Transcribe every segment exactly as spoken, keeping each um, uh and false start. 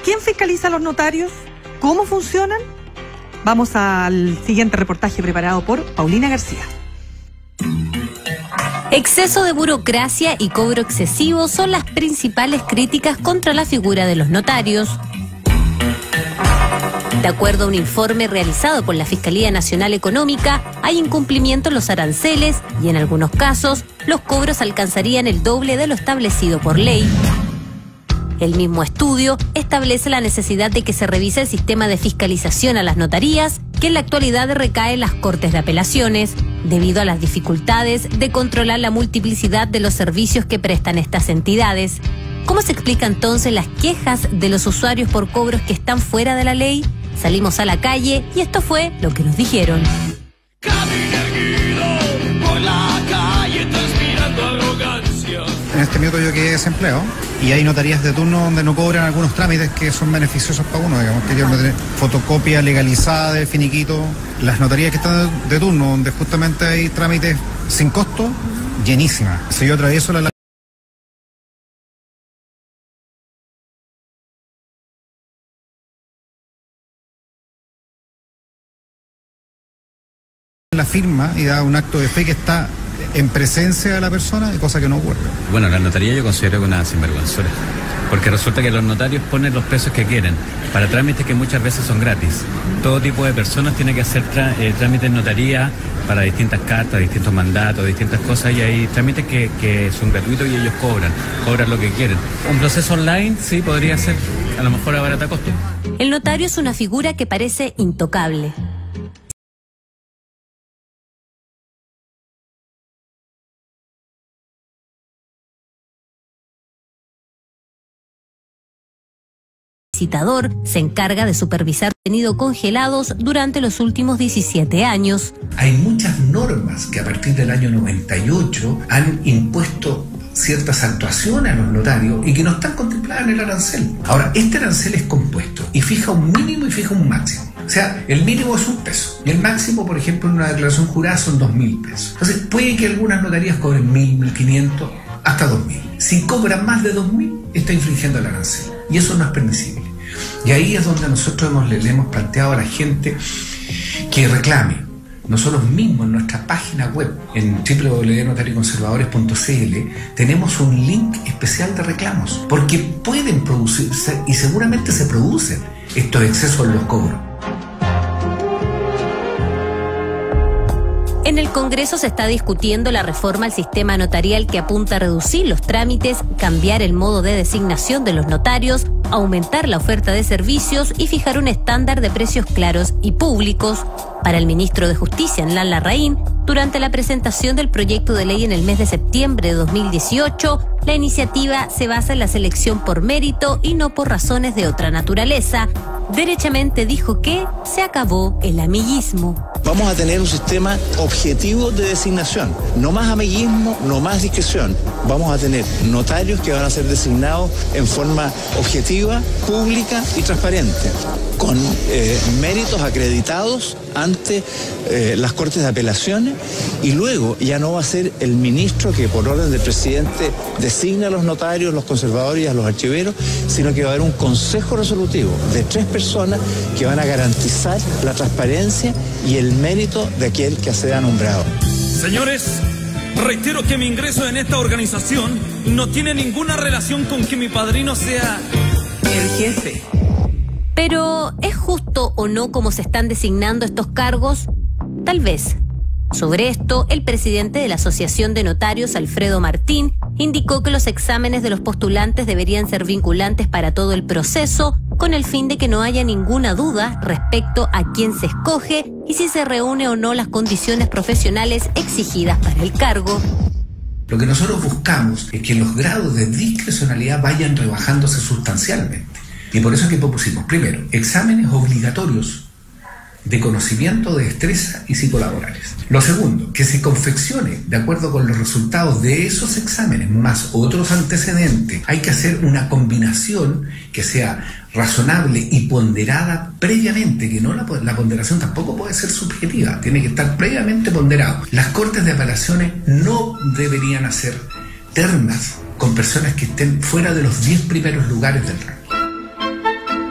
¿Quién fiscaliza a los notarios? ¿Cómo funcionan? Vamos al siguiente reportaje preparado por Paulina García. Exceso de burocracia y cobro excesivo son las principales críticas contra la figura de los notarios. De acuerdo a un informe realizado por la Fiscalía Nacional Económica, hay incumplimiento en los aranceles y en algunos casos los cobros alcanzarían el doble de lo establecido por ley. El mismo estudio establece la necesidad de que se revise el sistema de fiscalización a las notarías, que en la actualidad recae en las Cortes de Apelaciones, debido a las dificultades de controlar la multiplicidad de los servicios que prestan estas entidades. ¿Cómo se explica entonces las quejas de los usuarios por cobros que están fuera de la ley? Salimos a la calle y esto fue lo que nos dijeron. Por la calle transpirando arrogancia. En este minuto yo quedé desempleado y hay notarías de turno donde no cobran algunos trámites que son beneficiosos para uno, digamos, que quieren tener fotocopia legalizada de finiquito. Las notarías que están de turno, donde justamente hay trámites sin costo, llenísimas. Si yo atravieso la la firma y da un acto de fe que está en presencia de la persona, cosa que no ocurre. Bueno, la notaría yo considero que una sinvergüenzura, porque resulta que los notarios ponen los precios que quieren para trámites que muchas veces son gratis. Todo tipo de personas tiene que hacer eh, trámites en notaría para distintas cartas, distintos mandatos, distintas cosas, y hay trámites que, que son gratuitos y ellos cobran, cobran lo que quieren. Un proceso online sí podría ser a lo mejor a barata costo. El notario es una figura que parece intocable. El licitador se encarga de supervisar contenidos congelados durante los últimos diecisiete años. Hay muchas normas que a partir del año noventa y ocho han impuesto ciertas actuaciones a los notarios y que no están contempladas en el arancel. Ahora, este arancel es compuesto y fija un mínimo y fija un máximo. O sea, el mínimo es un peso y el máximo, por ejemplo, en una declaración jurada son dos mil pesos. Entonces, puede que algunas notarías cobren mil, mil quinientos, hasta dos mil. Si cobran más de dos mil, está infringiendo el arancel y eso no es permisible. Y ahí es donde nosotros hemos, le, le hemos planteado a la gente que reclame. Nosotros mismos en nuestra página web, en w w w punto notario conservadores punto c l, tenemos un link especial de reclamos, porque pueden producirse, y seguramente se producen, estos excesos en los cobros. En el Congreso se está discutiendo la reforma al sistema notarial que apunta a reducir los trámites, cambiar el modo de designación de los notarios, aumentar la oferta de servicios y fijar un estándar de precios claros y públicos. Para el ministro de Justicia, Hernán Larraín, durante la presentación del proyecto de ley en el mes de septiembre de dos mil dieciocho, la iniciativa se basa en la selección por mérito y no por razones de otra naturaleza. Derechamente dijo que se acabó el amiguismo. Vamos a tener un sistema objetivo de designación. No más amiguismo, no más discreción. Vamos a tener notarios que van a ser designados en forma objetiva, pública y transparente, con eh, méritos acreditados ante eh, las Cortes de Apelaciones, y luego ya no va a ser el ministro que por orden del presidente designa a los notarios, los conservadores y a los archiveros, sino que va a haber un consejo resolutivo de tres personas que van a garantizar la transparencia y el mérito de aquel que sea nombrado. Señores, reitero que mi ingreso en esta organización no tiene ninguna relación con que mi padrino sea el jefe. Pero, ¿es justo o no cómo se están designando estos cargos? Tal vez. Sobre esto, el presidente de la Asociación de Notarios, Alfredo Martín, indicó que los exámenes de los postulantes deberían ser vinculantes para todo el proceso, con el fin de que no haya ninguna duda respecto a quién se escoge y si se reúne o no las condiciones profesionales exigidas para el cargo. Lo que nosotros buscamos es que los grados de discrecionalidad vayan rebajándose sustancialmente. Y por eso es que propusimos, primero, exámenes obligatorios de conocimiento, de destreza y psicolaborales. Lo segundo, que se confeccione de acuerdo con los resultados de esos exámenes más otros antecedentes. Hay que hacer una combinación que sea razonable y ponderada previamente, que no la, la ponderación tampoco puede ser subjetiva, tiene que estar previamente ponderado. Las Cortes de Apelaciones no deberían hacer ternas con personas que estén fuera de los diez primeros lugares del ranking.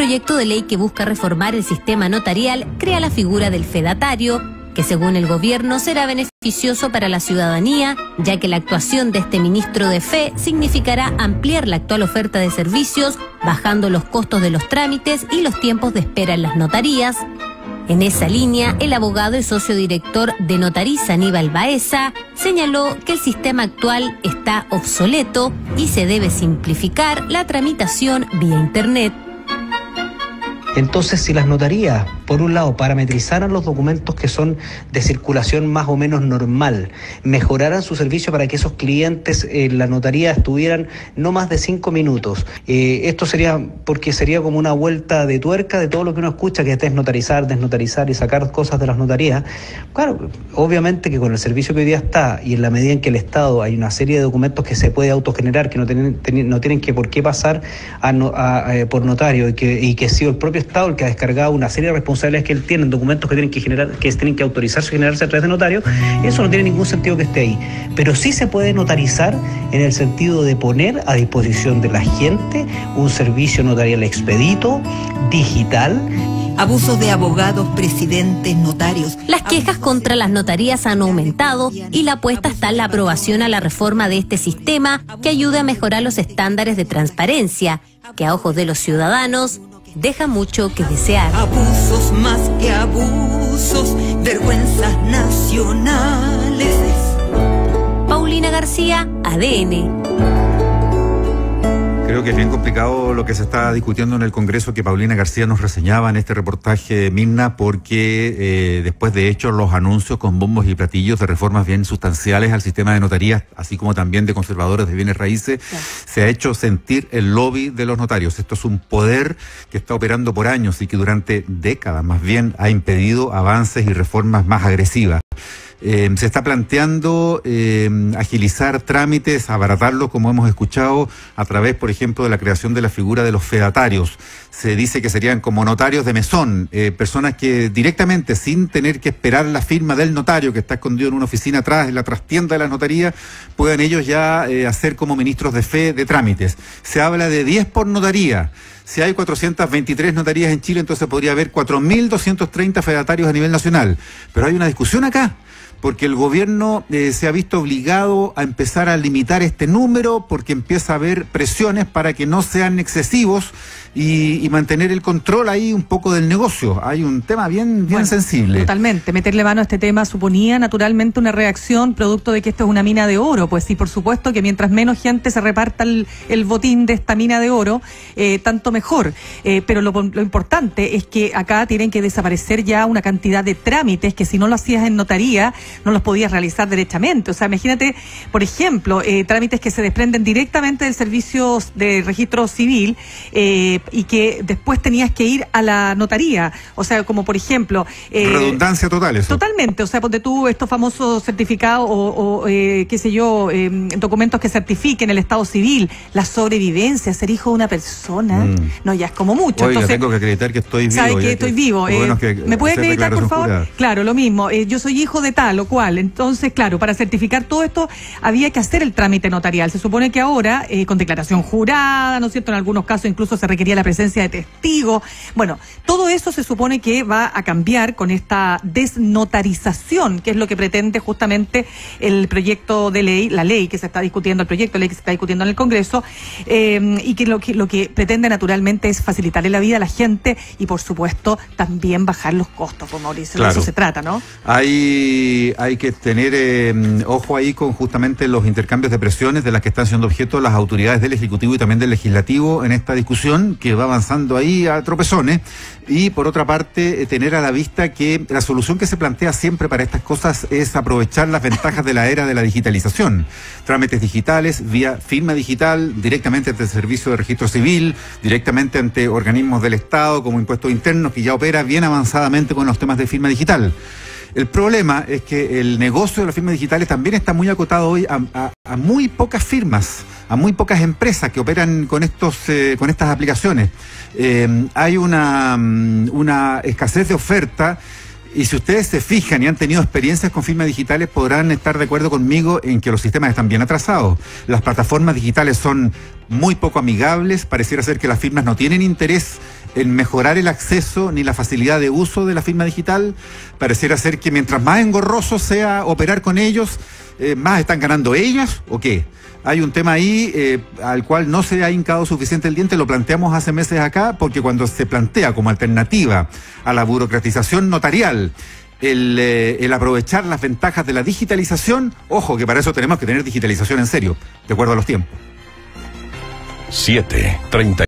proyecto de ley que busca reformar el sistema notarial crea la figura del fedatario, que según el gobierno será beneficioso para la ciudadanía, ya que la actuación de este ministro de fe significará ampliar la actual oferta de servicios, bajando los costos de los trámites y los tiempos de espera en las notarías. En esa línea, el abogado y socio director de Notariza, Aníbal Baeza, señaló que el sistema actual está obsoleto y se debe simplificar la tramitación vía Internet. Entonces, si las notarías, por un lado, parametrizaran los documentos que son de circulación más o menos normal, mejoraran su servicio para que esos clientes en la notaría estuvieran no más de cinco minutos. Eh, esto sería, porque sería como una vuelta de tuerca de todo lo que uno escucha, que es desnotarizar, desnotarizar y sacar cosas de las notarías. Claro, obviamente que con el servicio que hoy día está y en la medida en que el Estado hay una serie de documentos que se puede autogenerar, que no tienen, ten, no tienen que por qué pasar a, a, a, por notario y que, y que ha sido el propio Estado el que ha descargado una serie de responsabilidades que él tiene en documentos que tienen que generar, que tienen que autorizarse y generarse a través de notario, eso no tiene ningún sentido que esté ahí. Pero sí se puede notarizar en el sentido de poner a disposición de la gente un servicio notarial expedito, digital. Abusos de abogados, presidentes, notarios. Las quejas contra las notarías han aumentado y la apuesta está en la aprobación a la reforma de este sistema que ayude a mejorar los estándares de transparencia, que a ojos de los ciudadanos deja mucho que desear. Abusos más que abusos, vergüenzas nacionales. Paulina García, A D N. Creo que es bien complicado lo que se está discutiendo en el Congreso, que Paulina García nos reseñaba en este reportaje, Mirna, porque eh, después de hecho los anuncios con bombos y platillos de reformas bien sustanciales al sistema de notarías, así como también de conservadores de bienes raíces, sí, se ha hecho sentir el lobby de los notarios. Esto es un poder que está operando por años y que durante décadas más bien ha impedido avances y reformas más agresivas. Eh, se está planteando eh, agilizar trámites, abaratarlos, como hemos escuchado, a través, por ejemplo, de la creación de la figura de los fedatarios. Se dice que serían como notarios de mesón, eh, personas que directamente, sin tener que esperar la firma del notario, que está escondido en una oficina atrás, en la trastienda de la notaría, puedan ellos ya eh, hacer como ministros de fe de trámites. Se habla de diez por notaría. Si hay cuatrocientas veintitrés notarías en Chile, entonces podría haber cuatro mil doscientos treinta fedatarios a nivel nacional. Pero hay una discusión acá, porque el gobierno eh, se ha visto obligado a empezar a limitar este número, porque empieza a haber presiones para que no sean excesivos y, y mantener el control ahí un poco del negocio. Hay un tema bien, bien bueno, sensible. Totalmente. Meterle mano a este tema suponía naturalmente una reacción producto de que esto es una mina de oro. Pues sí, por supuesto que mientras menos gente se reparta el, el botín de esta mina de oro, eh, tanto mejor. Eh, pero lo, lo importante es que acá tienen que desaparecer ya una cantidad de trámites que si no lo hacías en notaría, no los podías realizar derechamente. O sea, imagínate, por ejemplo, eh, trámites que se desprenden directamente del servicio de registro civil eh, y que después tenías que ir a la notaría. O sea, como por ejemplo... Eh, Redundancia total eso. Totalmente. O sea, ponte tú estos famosos certificados o, o eh, qué sé yo, eh, documentos que certifiquen el estado civil, la sobrevivencia, ser hijo de una persona. Mm. No, ya es como mucho. Oiga, entonces, tengo que acreditar que estoy vivo. ¿Sabe que estoy que, vivo? Eh, bueno que ¿Me puede acreditar, por favor? Jurada. Claro, lo mismo. Eh, yo soy hijo de tal o cual. Entonces, claro, para certificar todo esto había que hacer el trámite notarial. Se supone que ahora, eh, con declaración jurada, ¿no es cierto? En algunos casos incluso se requería la presencia de testigos. Bueno, todo eso se supone que va a cambiar con esta desnotarización, que es lo que pretende justamente el proyecto de ley, la ley que se está discutiendo, el proyecto de ley que se está discutiendo en el Congreso, eh, y que lo, que lo que pretende naturalmente es facilitarle la vida a la gente y, por supuesto, también bajar los costos, pues, Mauricio. Claro. De eso se trata, ¿no? Hay, hay que tener eh, ojo ahí con justamente los intercambios de presiones de las que están siendo objeto las autoridades del Ejecutivo y también del Legislativo en esta discusión que va avanzando ahí a tropezones. Y por otra parte, eh, tener a la vista que la solución que se plantea siempre para estas cosas es aprovechar las ventajas de la era de la digitalización. Trámites digitales, vía firma digital, directamente ante el Servicio de Registro Civil, directamente ante organismos del Estado como Impuestos Internos, que ya opera bien avanzadamente con los temas de firma digital. El problema es que el negocio de las firmas digitales también está muy acotado hoy a, a, a muy pocas firmas, a muy pocas empresas que operan con estos, eh, con estas aplicaciones. Eh, hay una, una escasez de oferta. Y si ustedes se fijan y han tenido experiencias con firmas digitales, podrán estar de acuerdo conmigo en que los sistemas están bien atrasados. Las plataformas digitales son muy poco amigables, pareciera ser que las firmas no tienen interés en mejorar el acceso ni la facilidad de uso de la firma digital. Pareciera ser que mientras más engorroso sea operar con ellos, eh, más están ganando ellas, ¿o qué? Hay un tema ahí eh, al cual no se ha hincado suficiente el diente, lo planteamos hace meses acá, porque cuando se plantea como alternativa a la burocratización notarial el, eh, el aprovechar las ventajas de la digitalización, ojo que para eso tenemos que tener digitalización en serio, de acuerdo a los tiempos. siete treinta